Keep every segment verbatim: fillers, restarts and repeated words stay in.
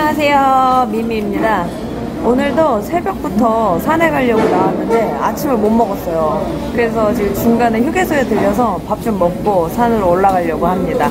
안녕하세요, 미미입니다. 오늘도 새벽부터 산에 가려고 나왔는데 아침을 못 먹었어요. 그래서 지금 중간에 휴게소에 들려서 밥 좀 먹고 산으로 올라가려고 합니다.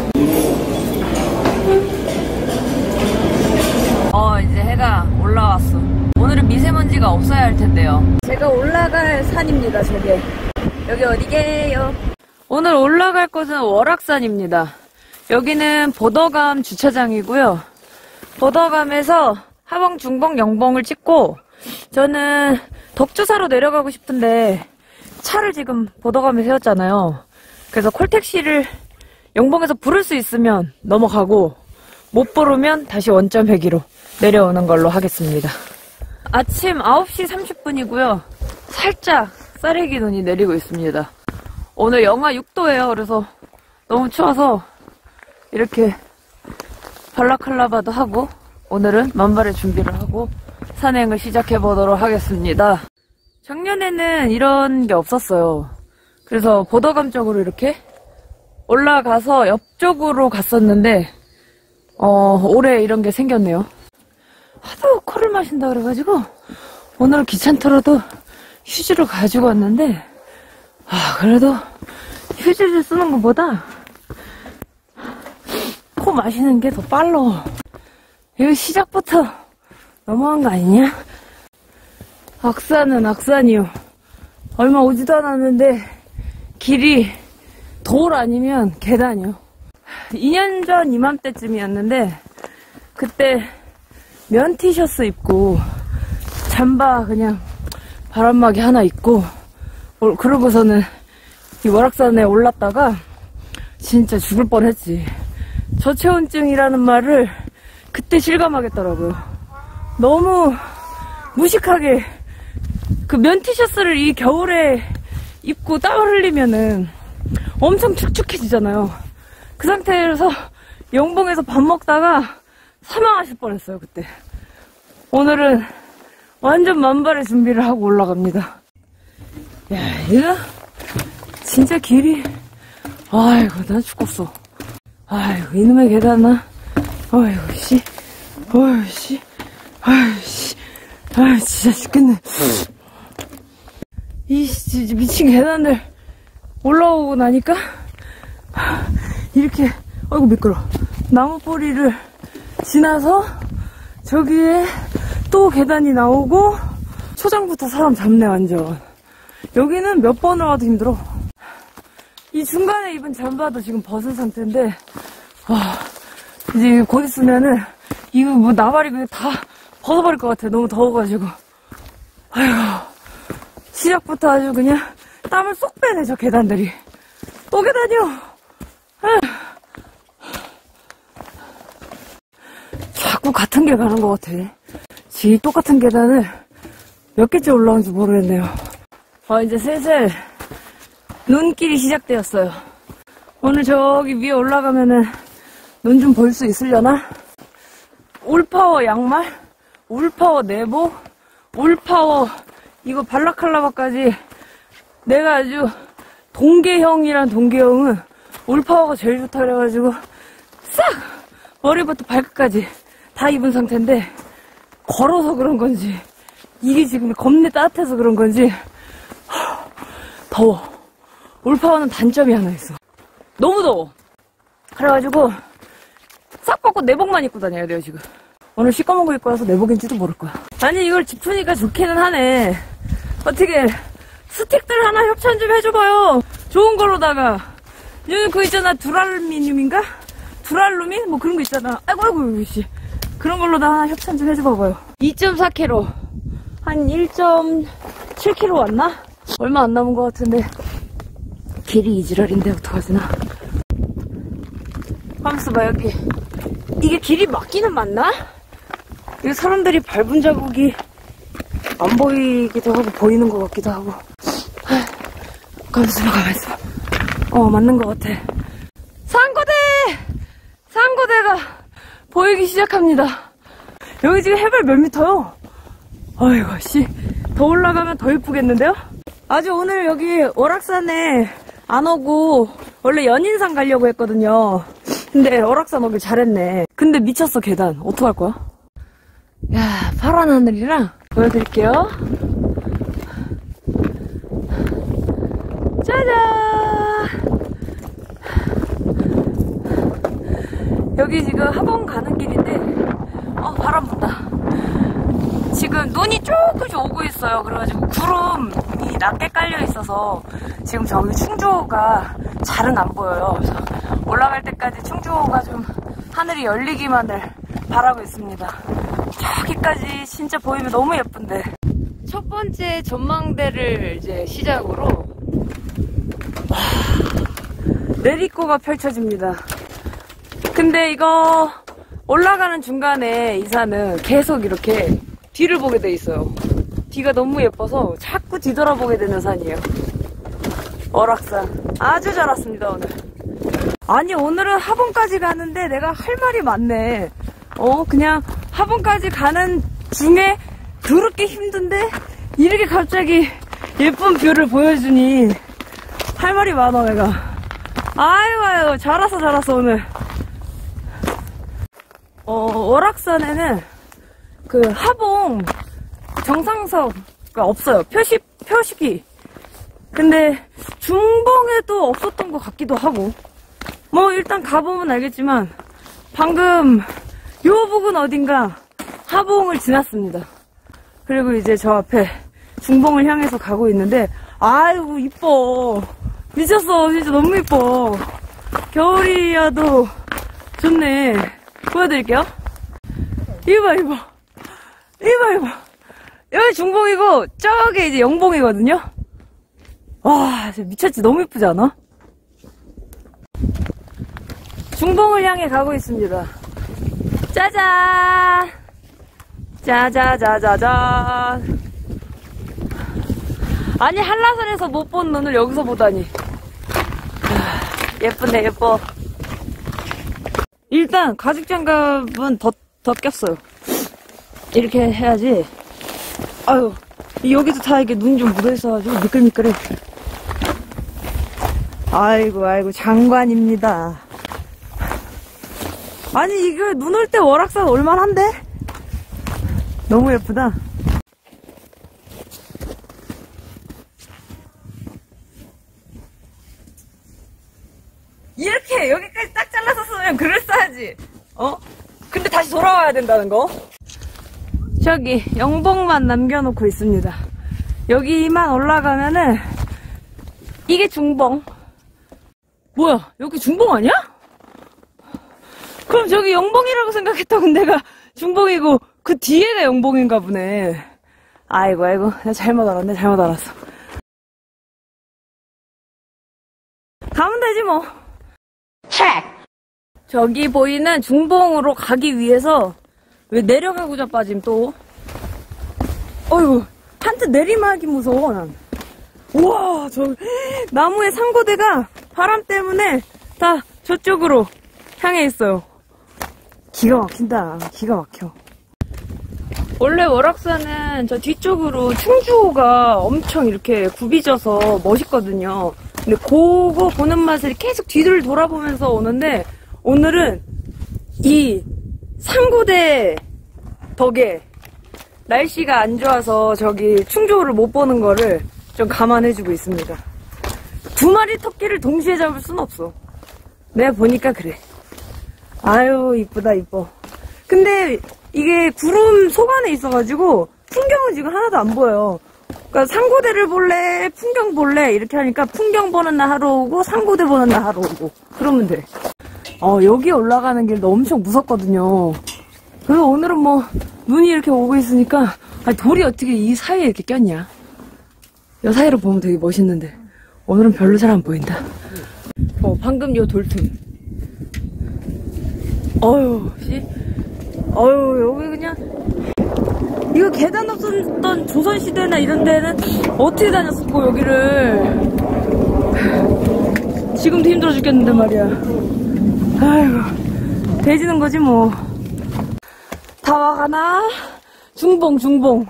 어 이제 해가 올라왔어. 오늘은 미세먼지가 없어야 할 텐데요. 제가 올라갈 산입니다. 저게 여기 어디게요? 오늘 올라갈 곳은 월악산입니다. 여기는 보더감 주차장이고요. 보더감에서 하봉, 중봉, 영봉을 찍고 저는 덕주사로 내려가고 싶은데 차를 지금 보더감에 세웠잖아요. 그래서 콜택시를 영봉에서 부를 수 있으면 넘어가고 못 부르면 다시 원점 회기로 내려오는 걸로 하겠습니다. 아침 아홉 시 삼십 분이고요. 살짝 쌀해기 눈이 내리고 있습니다. 오늘 영하 육 도예요. 그래서 너무 추워서 이렇게 발라클라바도 하고 오늘은 만발의 준비를 하고 산행을 시작해 보도록 하겠습니다. 작년에는 이런 게 없었어요. 그래서 보더감 쪽으로 이렇게 올라가서 옆쪽으로 갔었는데 어, 올해 이런 게 생겼네요. 하도 코를 마신다 그래가지고 오늘 귀찮더라도 휴지를 가지고 왔는데 아 그래도 휴지를 쓰는 것보다 코 마시는 게 더 빨라. 이거 시작부터 너무한 거 아니냐? 악산은 악산이요. 얼마 오지도 않았는데 길이 돌 아니면 계단이요. 이 년 전 이맘때쯤이었는데 그때 면 티셔츠 입고 잠바 그냥 바람막이 하나 입고 그러고서는 이 월악산에 올랐다가 진짜 죽을 뻔했지. 저체온증이라는 말을 그때 실감하겠더라고요. 너무 무식하게 그 면 티셔츠를 이 겨울에 입고 땀을 흘리면은 엄청 축축해지잖아요. 그 상태에서 영봉에서 밥 먹다가 사망하실 뻔했어요 그때. 오늘은 완전 만발의 준비를 하고 올라갑니다. 야 이거 진짜 길이 아이고 나 죽겠어. 아이고 이놈의 계단아. 아이고 씨 아이고 씨 아이고 씨 아이고 진짜 죽겠네. 이 진짜 미친 계단을 올라오고 나니까 이렇게 아이고 미끄러 나무 뿌리를 지나서 저기에 또 계단이 나오고 초장부터 사람 잡네 완전. 여기는 몇 번을 와도 힘들어. 이 중간에 입은 잠바도 지금 벗은 상태인데 와 이제 곧 있으면은 이거 뭐 나발이 그냥 다 벗어버릴 것 같아. 너무 더워가지고. 아이고 시작부터 아주 그냥 땀을 쏙 빼네 저 계단들이. 또 계단이요. 아휴. 자꾸 같은 길 가는 것 같아. 지금 똑같은 계단을 몇 개째 올라온지 모르겠네요. 아 이제 슬슬 눈길이 시작되었어요. 오늘 저기 위에 올라가면은 눈 좀 볼 수 있으려나? 울파워 양말, 울파워 내복, 울파워 이거 발라클라바까지 내가 아주 동계형이란 동계형은 울파워가 제일 좋다 그래가지고 싹 머리부터 발끝까지 다 입은 상태인데 걸어서 그런 건지 이게 지금 겁내 따뜻해서 그런 건지 더워. 울파워는 단점이 하나 있어. 너무 더워. 그래가지고 싹 벗고 내복만 입고 다녀야 돼요 지금. 오늘 시꺼먼 거 입고 와서 내복인지도 모를 거야. 아니 이걸 짚으니까 좋기는 하네. 어떻게 스틱들 하나 협찬 좀 해줘봐요. 좋은 거로다가 요즘 그거 있잖아 두랄미늄인가? 두랄루민? 뭐 그런 거 있잖아. 아이고 아이고 씨 그런 걸로다가 하나 협찬 좀 해줘봐봐요. 이 점 사 킬로그램 한 일 점 칠 킬로그램 왔나? 얼마 안 남은 것 같은데 길이 이지랄인데 어떡하지나. 하면서 봐 여기 이게 길이 맞기는 맞나? 이거 사람들이 밟은 자국이 안 보이기도 하고 보이는 것 같기도 하고. 가만있어 가만있어. 어 맞는 것 같아. 산고대! 산고대가 보이기 시작합니다. 여기 지금 해발 몇 미터요? 아이고 씨 더 올라가면 더 예쁘겠는데요? 아주 오늘 여기 월악산에 안 오고 원래 연인산 가려고 했거든요. 근데 월악산 오길 잘했네. 근데 미쳤어 계단. 어떡할 거야? 야, 파란 하늘이랑 보여드릴게요. 짜잔! 여기 지금 하봉 가는 길인데, 어, 바람 분다. 지금 눈이 조금씩 오고 있어요. 그래가지고 구름이 낮게 깔려 있어서 지금 저기 충주호가 잘은 안 보여요. 그래서 올라갈 때까지 충주호가 좀 하늘이 열리기만을 바라고 있습니다. 저기까지 진짜 보이면 너무 예쁜데. 첫 번째 전망대를 이제 시작으로 와, 내리꼬가 펼쳐집니다. 근데 이거 올라가는 중간에 이 산은 계속 이렇게 뒤를 보게 돼 있어요. 뒤가 너무 예뻐서 자꾸 뒤돌아보게 되는 산이에요. 월악산 아주 잘 왔습니다 오늘. 아니 오늘은 하봉까지 가는데 내가 할 말이 많네. 어 그냥 하봉까지 가는 중에 더럽게 힘든데 이렇게 갑자기 예쁜 뷰를 보여주니 할 말이 많아 내가. 아유 아유 잘 왔어 잘 왔어 오늘. 어 월악산에는 그 하봉 정상석가 없어요. 표시, 표식이. 근데 중봉에도 없었던 것 같기도 하고. 뭐 일단 가보면 알겠지만 방금 요 부근 어딘가 하봉을 지났습니다. 그리고 이제 저 앞에 중봉을 향해서 가고 있는데 아이고 이뻐. 미쳤어. 진짜 너무 이뻐. 겨울이어도 좋네. 보여드릴게요. 이거 봐 이거 이봐 이봐 여기 중봉이고 저기 이제 영봉이거든요. 와 진짜 미쳤지. 너무 예쁘지 않아? 중봉을 향해 가고 있습니다. 짜잔 짜자자자잔. 아니 한라산에서 못 본 눈을 여기서 보다니. 예쁘네 예뻐. 일단 가죽장갑은 더, 더 꼈어요. 이렇게 해야지. 아유 여기도 다 이게 눈이 좀 묻어있어가지고 미끌미끌해. 아이고 아이고 장관입니다. 아니 이거 눈 올 때 월악산 올만한데? 너무 예쁘다. 이렇게 여기까지 딱 잘라섰으면 그랬어야지. 어? 근데 다시 돌아와야 된다는 거? 저기 영봉만 남겨놓고 있습니다. 여기만 올라가면은 이게 중봉. 뭐야 여기 중봉 아니야? 그럼 저기 영봉이라고 생각했던 내가 중봉이고 그 뒤에가 영봉인가 보네. 아이고 아이고 내가 잘못 알았네. 잘못 알았어. 가면 되지 뭐. 체크. 저기 보이는 중봉으로 가기 위해서 왜 내려가고 자빠짐 또. 어이구 한트 내리막이 무서워 난. 우와 저 나무의 상고대가 바람 때문에 다 저쪽으로 향해 있어요. 기가 막힌다. 기가 막혀. 원래 월악산은 저 뒤쪽으로 충주호가 엄청 이렇게 굽이져서 멋있거든요. 근데 그거 보는 맛을 계속 뒤를 돌아보면서 오는데 오늘은 이 상고대 덕에 날씨가 안 좋아서 저기 충주호를 못 보는 거를 좀 감안해주고 있습니다. 두 마리 토끼를 동시에 잡을 순 없어. 내가 보니까 그래. 아유 이쁘다 이뻐. 근데 이게 구름 속 안에 있어가지고 풍경은 지금 하나도 안 보여요. 그러니까 상고대를 볼래 풍경 볼래 이렇게 하니까 풍경 보는 날 하러 오고 상고대 보는 날 하러 오고 그러면 돼. 어 여기 올라가는 길도 엄청 무섭거든요. 그래서 오늘은 뭐 눈이 이렇게 오고 있으니까 아니, 돌이 어떻게 이 사이에 이렇게 꼈냐. 이 사이로 보면 되게 멋있는데 오늘은 별로 잘 안 보인다. 어 방금 요 돌틈. 어휴 씨. 어휴 여기 그냥 이거 계단 없었던 조선시대나 이런 데는 어떻게 다녔었고 여기를. 지금도 힘들어 죽겠는데 말이야. 아이고 돼지는 거지 뭐. 다 와가나? 중봉 중봉.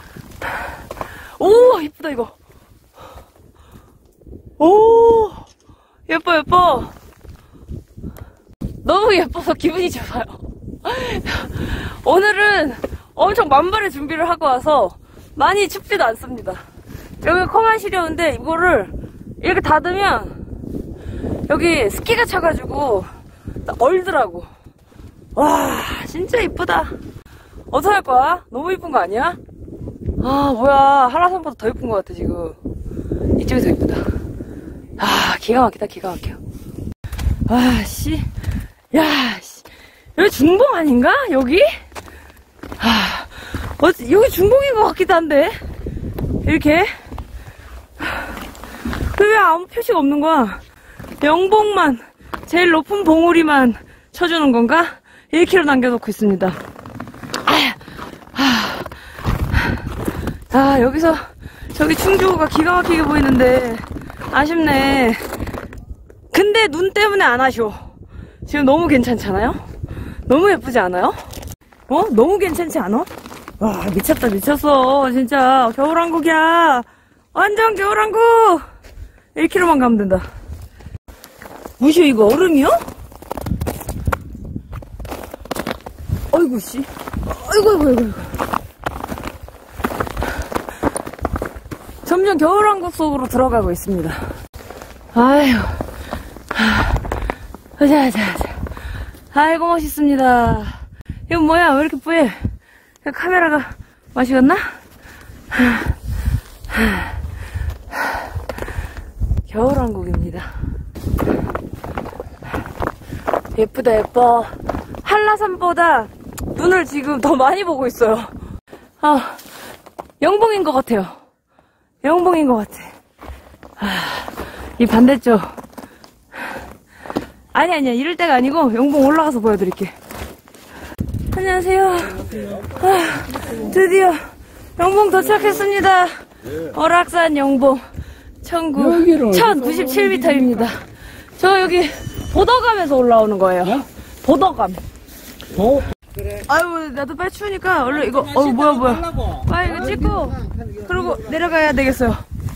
오 이쁘다 이거. 오 예뻐 예뻐. 너무 예뻐서 기분이 좋아요. 오늘은 엄청 만발의 준비를 하고 와서 많이 춥지도 않습니다. 여기 커만 시려운데 이거를 이렇게 닫으면 여기 습기가 차가지고 얼더라고. 와, 진짜 이쁘다. 어떡 할 거야? 너무 이쁜 거 아니야? 아, 뭐야. 한라산보다 더 이쁜 것 같아, 지금. 이쪽이 더 이쁘다. 아, 기가 막히다, 기가 막혀. 아, 씨. 야, 씨. 여기 중봉 아닌가? 여기? 아, 어, 여기 중봉인 것 같기도 한데. 이렇게. 왜 아무 표시가 없는 거야? 영봉만, 제일 높은 봉우리만 쳐주는 건가? 일 킬로미터 남겨놓고 있습니다. 아, 아, 여기서 저기 충주호가 기가 막히게 보이는데 아쉽네. 근데 눈 때문에 안 아쉬워. 지금 너무 괜찮잖아요? 너무 예쁘지 않아요? 어? 너무 괜찮지 않아? 와, 미쳤다 미쳤어. 진짜 겨울왕국이야. 완전 겨울왕국. 일 킬로미터만 가면 된다. 무시오, 이거 얼음이요? 어이구 씨. 아이고 아이고 아이고. 점점 겨울왕국 속으로 들어가고 있습니다. 아휴. 자, 자, 자. 아이고 멋있습니다. 이건 뭐야? 왜 이렇게 뿌해? 카메라가 마시겠나? 겨울왕국입니다. 예쁘다 예뻐. 한라산보다 눈을 지금 더 많이 보고 있어요. 아, 영봉인 것 같아요. 영봉인 것 같아. 아, 이 반대쪽. 아니 아니야, 이럴 때가 아니고 영봉 올라가서 보여드릴게. 안녕하세요. 아, 드디어 영봉 도착했습니다. 월악산 영봉 천구십칠 미터입니다. 저 여기 보더감에서 올라오는 거예요. 보더감. 어? 아유, 나도 빨리 추우니까 얼른 이거, 어 뭐야 뭐야. 빨리 이거 찍고 그리고 내려가야 되겠어요.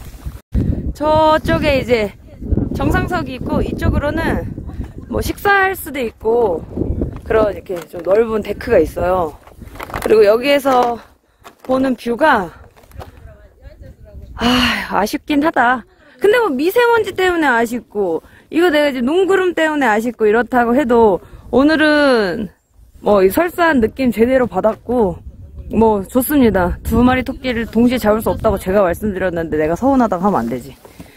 저쪽에 이제 정상석이 있고 이쪽으로는 뭐 식사할 수도 있고 그런 이렇게 좀 넓은 데크가 있어요. 그리고 여기에서 보는 뷰가 아, 아쉽긴 하다. 근데 뭐 미세먼지 때문에 아쉽고 이거 내가 이제 눈구름 때문에 아쉽고 이렇다고 해도 오늘은 뭐 이 설사한 느낌 제대로 받았고 뭐 좋습니다. 두 마리 토끼를 동시에 잡을 수 없다고 제가 말씀드렸는데 내가 서운하다고 하면 안 되지.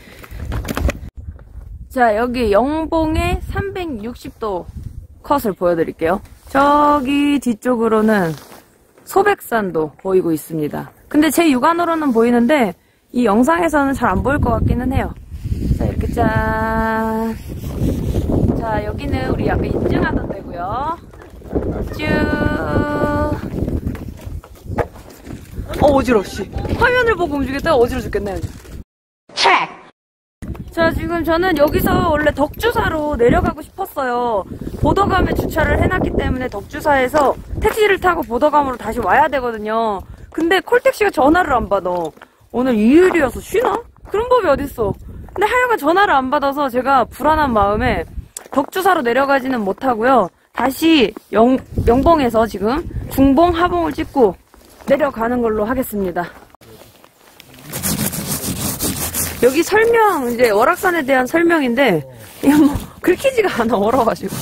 자, 여기 영봉의 삼백육십 도 컷을 보여드릴게요. 저기 뒤쪽으로는 소백산도 보이고 있습니다. 근데 제 육안으로는 보이는데 이 영상에서는 잘 안 보일 것 같기는 해요. 자, 이렇게 짠. 자, 여기는 우리 아까 인증하던 데고요. 쭉. 어, 어지러워, 씨. 화면을 보고 움직였다가 어지러워 죽겠네. 체크! 자, 지금 저는 여기서 원래 덕주사로 내려가고 싶었어요. 보더감에 주차를 해놨기 때문에 덕주사에서 택시를 타고 보더감으로 다시 와야 되거든요. 근데 콜택시가 전화를 안 받아. 오늘 일요일이어서 쉬나? 그런 법이 어딨어. 근데 하여간 전화를 안 받아서 제가 불안한 마음에 덕주사로 내려가지는 못하고요. 다시 영, 영봉에서 지금 중봉, 하봉을 찍고 내려가는 걸로 하겠습니다. 여기 설명, 이제 월악산에 대한 설명인데 이거 뭐 긁히지가 않아, 얼어가지고.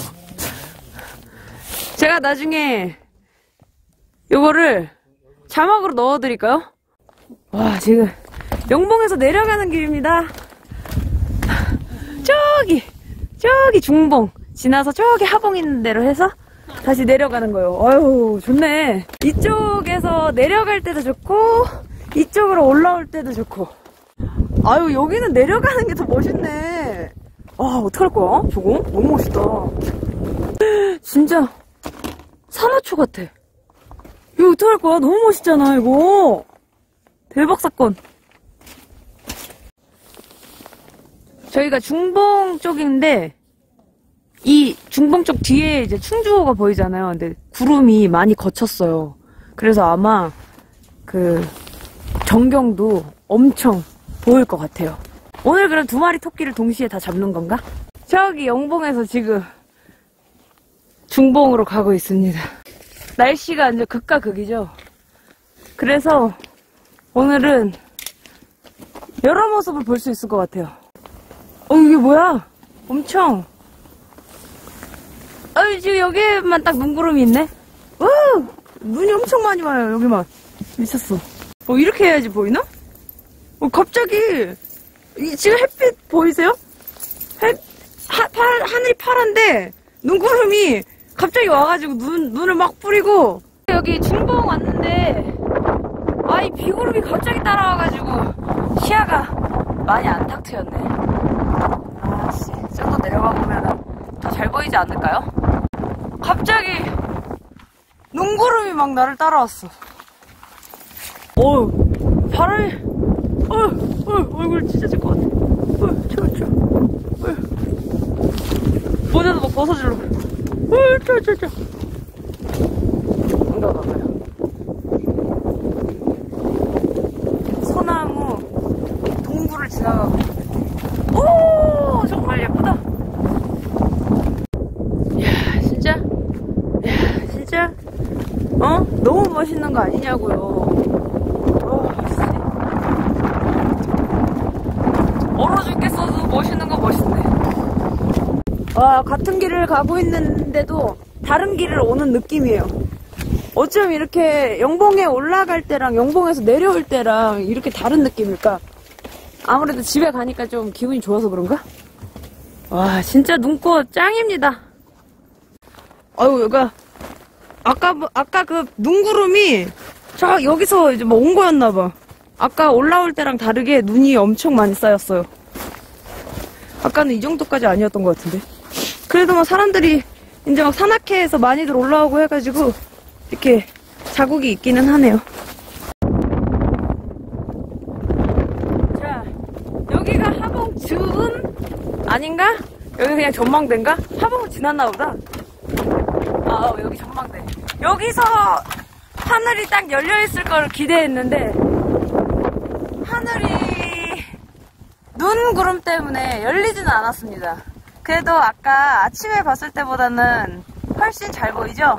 제가 나중에 요거를 자막으로 넣어드릴까요? 와, 지금 영봉에서 내려가는 길입니다. 저기 저기 중봉 지나서 저기 하봉 있는 데로 해서 다시 내려가는 거예요. 아유, 좋네. 이쪽에서 내려갈 때도 좋고 이쪽으로 올라올 때도 좋고. 아유, 여기는 내려가는 게 더 멋있네. 아, 어떡할 거야? 저거? 너무 멋있다. 진짜 산호초 같아. 이거 어떡할 거야? 너무 멋있잖아, 이거. 대박 사건. 저희가 중봉 쪽인데 이 중봉 쪽 뒤에 이제 충주호가 보이잖아요. 근데 구름이 많이 걷혔어요. 그래서 아마 그 전경도 엄청 보일 것 같아요. 오늘 그럼 두 마리 토끼를 동시에 다 잡는 건가? 저기 영봉에서 지금 중봉으로 가고 있습니다. 날씨가 완전 극과 극이죠. 그래서 오늘은 여러 모습을 볼 수 있을 것 같아요. 어, 이게 뭐야? 엄청. 아, 지금 여기에만 딱 눈구름이 있네? 와! 눈이 엄청 많이 와요, 여기만. 미쳤어. 어, 이렇게 해야지 보이나? 어, 갑자기, 이, 지금 햇빛 보이세요? 햇, 하, 파, 하늘이 파란데, 눈구름이 갑자기 와가지고 눈, 눈을 막 뿌리고, 여기 중봉 왔는데, 아, 이 비구름이 갑자기 따라와가지고, 시야가 많이 안 탁 트였네. 아씨, 좀 더 내려가 보면은 더 잘 보이지 않을까요? 갑자기, 눈구름이 막 나를 따라왔어. 어우, 바람이, 어휴, 어휴, 얼굴 찢어질 것 같아. 어휴, 추워, 추워. 어휴. 모자도 막 벗어주려고. 어휴, 추워, 추워, 추워. 뭔가 봐봐요. 소나무, 동굴을 지나가고 있는데. 오, 정말 예쁘다. 이야, 진짜? 이야, 진짜? 어? 너무 멋있는 거 아니냐고요. 어, 씨. 얼어 죽겠어도 멋있는 거 멋있네. 와, 같은 길을 가고 있는데도 다른 길을 오는 느낌이에요. 어쩜 이렇게 영봉에 올라갈 때랑 영봉에서 내려올 때랑 이렇게 다른 느낌일까? 아무래도 집에 가니까 좀 기분이 좋아서 그런가? 와, 진짜 눈꽃 짱입니다. 아유, 여기가 아까 아까 그 눈구름이 저 여기서 이제 뭐 온 거였나봐. 아까 올라올 때랑 다르게 눈이 엄청 많이 쌓였어요. 아까는 이 정도까지 아니었던 것 같은데. 그래도 막 사람들이 이제 막 산악회에서 많이들 올라오고 해가지고 이렇게 자국이 있기는 하네요. 자, 여기가 하봉주은 아닌가? 여기 그냥 전망대인가? 하봉을 지났나 보다. 아, 여기 전망대. 여기서 하늘이 딱 열려있을 걸 기대했는데 하늘이 눈 구름 때문에 열리지는 않았습니다. 그래도 아까 아침에 봤을 때보다는 훨씬 잘 보이죠?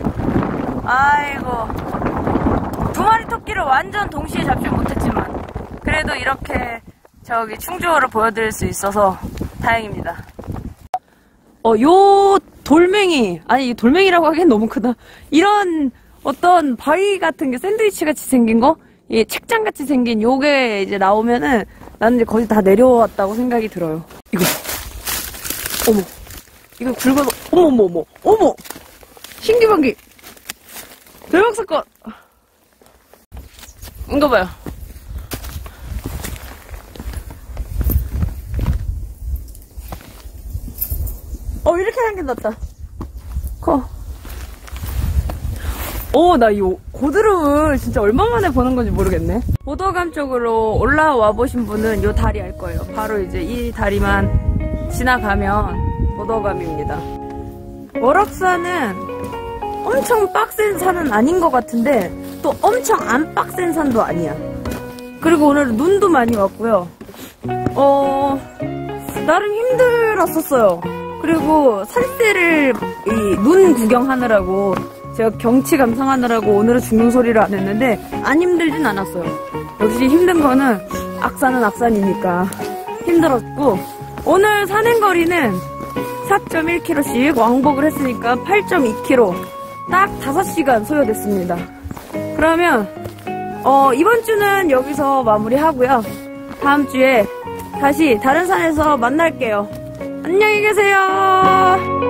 아이고, 두 마리 토끼를 완전 동시에 잡지 못했지만 그래도 이렇게 저기 충주호를 보여드릴 수 있어서 다행입니다. 어, 요 돌멩이, 아니 돌멩이라고 하기엔 너무 크다. 이런 어떤 바위 같은 게 샌드위치 같이 생긴 거, 이 책장 같이 생긴 요게 이제 나오면은 나는 이제 거의 다 내려왔다고 생각이 들어요. 이거, 어머, 이거 굵어서, 어머 어머 어머 어머, 신기반기, 대박 사건. 이거 봐요. 어, 이렇게 생긴났다. 커. 오, 나 이 고드름을 진짜 얼마만에 보는 건지 모르겠네. 보더감 쪽으로 올라와 보신 분은 이 다리 알 거예요. 바로 이제 이 다리만 지나가면 보더감입니다. 월악산은 엄청 빡센 산은 아닌 것 같은데 또 엄청 안 빡센 산도 아니야. 그리고 오늘 눈도 많이 왔고요. 어, 나름 힘들었었어요. 그리고 산세를 이 눈 구경하느라고 제가 경치 감상하느라고 오늘은 죽는 소리를 안 했는데 안 힘들진 않았어요. 역시 힘든 거는 악산은 악산이니까 힘들었고, 오늘 산행거리는 사 점 일 킬로미터씩 왕복을 했으니까 팔 점 이 킬로미터, 딱 다섯 시간 소요됐습니다. 그러면 어, 이번 주는 여기서 마무리하고요. 다음 주에 다시 다른 산에서 만날게요. 안녕히 계세요.